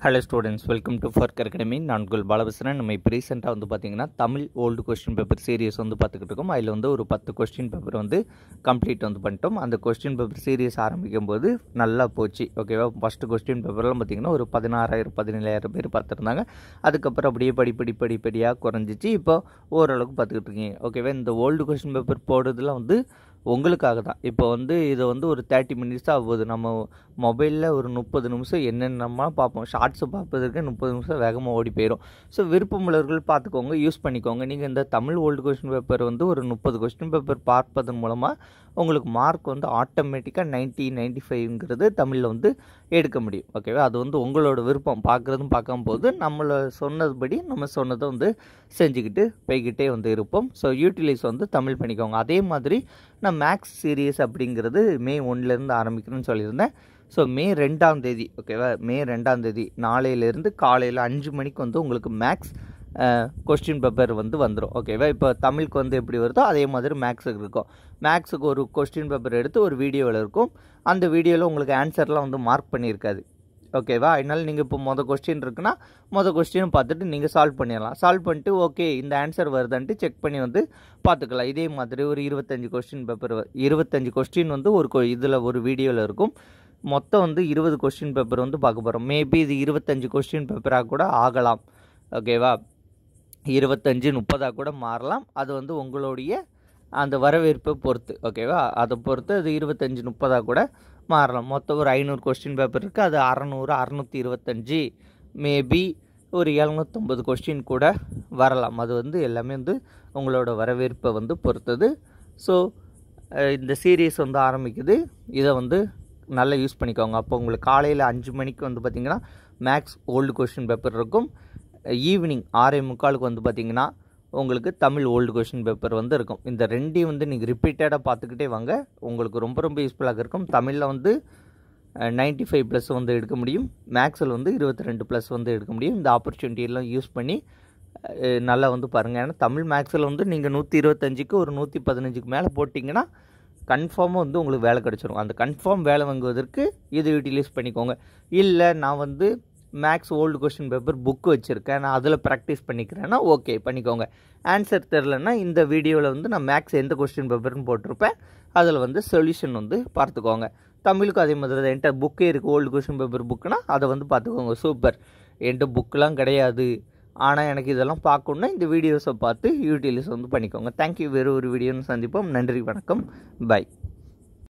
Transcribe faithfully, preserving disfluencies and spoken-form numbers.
Hello students, welcome to Fork Academy. நான் உங்கள் பாலபசரன். நம்ம இப்போ ரீசெண்டாக வந்து பார்த்தீங்கன்னா Tamil old question paper series வந்து பார்த்துக்கிட்டு இருக்கோம். அதில் வந்து ஒரு பத்து கொஸ்டின் பேப்பர் வந்து கம்ப்ளீட் வந்து பண்ணிட்டோம். அந்த கொஸ்டின் பேப்பர் சீரியஸ் ஆரம்பிக்கும் போது நல்லா போச்சு. ஓகேவா? ஃபஸ்ட்டு கொஸ்டின் பேப்பர்லாம் பார்த்தீங்கன்னா ஒரு பதினாறாயிரம் பதினேழாயிரம் பேர் பார்த்துருந்தாங்க. அதுக்கப்புறம் அப்படியே படிப்படி படிப்படியாக குறைஞ்சிச்சு. இப்போ ஓரளவுக்கு பார்த்துக்கிட்டு இருக்கீங்க. ஓகேவா? இந்த ஓல்டு கொஸ்டின் பேப்பர் போடுறதுலாம் வந்து உங்களுக்காக தான். இப்போ வந்து இதை வந்து ஒரு தேர்ட்டி மினிட்ஸ் தான் ஆகுது. நம்ம மொபைலில் ஒரு முப்பது நிமிஷம் என்னென்னமா பார்ப்போம். ஷார்ட்ஸு பார்ப்பதற்கு முப்பது நிமிஷம் வேகமாக ஓடி போயிடும். ஸோ விருப்பமுள்ளவர்கள் பார்த்துக்கோங்க, யூஸ் பண்ணிக்கோங்க. நீங்கள் இந்த தமிழ் ஓல்டு கொஸ்டின் பேப்பர் வந்து ஒரு முப்பது கொஸ்டின் பேப்பர் பார்ப்பதன் மூலமாக உங்களுக்கு மார்க் வந்து ஆட்டோமேட்டிக்காக நைன்ட்டி நைன்ட்டி ஃபைவ்ங்கிறது தமிழில் வந்து எடுக்க முடியும். ஓகேவா? அது வந்து உங்களோட விருப்பம். பார்க்குறதும் பார்க்காம போது நம்மளை சொன்னதுபடி நம்ம சொன்னதை வந்து செஞ்சுக்கிட்டு போய்கிட்டே வந்து இருப்போம். ஸோ யூட்டிலைஸ் வந்து தமிழ் பண்ணிக்கோங்க. அதே மாதிரி நான் மேக்ஸ் சீரியஸ் அப்படிங்கிறது மே ஒன்றுலேருந்து ஆரம்பிக்கணும்னு சொல்லியிருந்தேன். ஸோ மே ரெண்டாம் தேதி ஓகேவா? மே ரெண்டாம் தேதி நாளையிலேருந்து காலையில் அஞ்சு மணிக்கு வந்து உங்களுக்கு மேக்ஸ் கொஸ்டின் பேப்பர் வந்து வந்துடும். ஓகேவா? இப்போ தமிழுக்கு வந்து எப்படி வருதோ அதே மாதிரி மேக்ஸுக்கு இருக்கும். மேக்ஸுக்கு ஒரு கொஸ்டின் பேப்பர் எடுத்து ஒரு வீடியோவில் இருக்கும். அந்த வீடியோவில் உங்களுக்கு ஆன்சர்லாம் வந்து மார்க் பண்ணியிருக்காது. ஓகேவா? அதனால் நீங்கள் இப்போ மொதல் கொஸ்டின் இருக்குன்னா மொதல் கொஸ்டின் பார்த்துட்டு நீங்கள் சால்வ் பண்ணிடலாம். சால்வ் பண்ணிட்டு ஓகே இந்த ஆன்சர் வருதான்ட்டு செக் பண்ணி வந்து பார்த்துக்கலாம். இதே மாதிரி ஒரு இருபத்தஞ்சி கொஸ்டின் பேப்பர் இருபத்தஞ்சி கொஸ்டின் வந்து ஒரு இதில் ஒரு வீடியோவில் இருக்கும். மொத்தம் வந்து இருபது கொஸ்டின் பேப்பர் வந்து பார்க்க போகிறோம். மேபி இது இருபத்தஞ்சி கொஸ்டின் பேப்பராக கூட ஆகலாம். ஓகேவா? இருபத்தஞ்சி முப்பதாக கூட மாறலாம். அது வந்து உங்களுடைய அந்த வரவேற்பை பொறுத்து. ஓகேவா? அதை பொறுத்து அது இருபத்தஞ்சி முப்பதாக கூட மாறலாம். மொத்தம் ஒரு ஐநூறு கொஸ்டின் பேப்பர் இருக்குது. அது அறநூறு அறநூற்றி இருபத்தஞ்சி மேபி ஒரு எழுநூற்றம்பது கொஸ்டின் கூட வரலாம். அது வந்து எல்லாமே வந்து உங்களோட வரவேற்பை வந்து பொறுத்தது. ஸோ இந்த சீரீஸ் வந்து ஆரம்பிக்குது. இதை வந்து நல்லா யூஸ் பண்ணிக்கோங்க. அப்போ உங்களுக்கு காலையில் அஞ்சு மணிக்கு வந்து பார்த்திங்கன்னா மேக்ஸ் ஓல்டு கொஸ்டின் பேப்பர் இருக்கும். ஈவினிங் ஆறே முக்காலுக்கு வந்து பார்த்திங்கன்னா உங்களுக்கு தமிழ் ஓல்டு கொஸ்டின் பேப்பர் வந்து இருக்கும். இந்த ரெண்டையும் வந்து நீங்கள் ரிப்பீட்டடாக பார்த்துக்கிட்டே வாங்க. உங்களுக்கு ரொம்ப ரொம்ப யூஸ்ஃபுல்லாக இருக்கும். தமிழில் வந்து நைன்ட்டி ஃபைவ் ப்ளஸ் வந்து எடுக்க முடியும். மேக்ஸில் வந்து இருபத்தி ரெண்டு ப்ளஸ் வந்து எடுக்க முடியும். இந்த ஆப்பர்ச்சுனிட்டியெல்லாம் யூஸ் பண்ணி நல்லா வந்து பாருங்கள். ஏன்னா தமிழ் மேக்ஸில் வந்து நீங்கள் நூற்றி இருபத்தஞ்சிக்கு ஒரு நூற்றி பதினஞ்சுக்கு மேலே போட்டிங்கன்னா கன்ஃபார்மாக வந்து உங்களுக்கு வேலை கிடச்சிரும். அந்த கன்ஃபார்ம் வேலை வாங்குவதற்கு இதை யூட்டிலைஸ் பண்ணிக்கோங்க. இல்லை நான் வந்து maths old question paper book வச்சுருக்கேன், நான் அதில் ப்ராக்டிஸ் பண்ணிக்கிறேன்னா ஓகே பண்ணிக்கோங்க. ஆன்சர் தெரிலன்னா இந்த வீடியோவில் வந்து நான் மேக்ஸ் எந்த கொஸ்டின் பேப்பர்னு போட்டிருப்பேன், அதில் வந்து சொல்யூஷன் வந்து பார்த்துக்கோங்க. தமிழுக்கும் அதே மாதிரி தான். என்கிட்ட புக்கே இருக்குது ஓல்டு கொஸ்டின் பேப்பர் புக்குனா அதை வந்து பார்த்துக்கோங்க. சூப்பர், என்கிட்ட புக்கெலாம் கிடையாது ஆனால் எனக்கு இதெல்லாம் பார்க்கணுன்னா இந்த வீடியோஸை பார்த்து யூட்டிலைஸ் வந்து பண்ணிக்கோங்க. தேங்க்யூ. வேறு ஒரு வீடியோன்னு சந்திப்போம். நன்றி, வணக்கம், பை.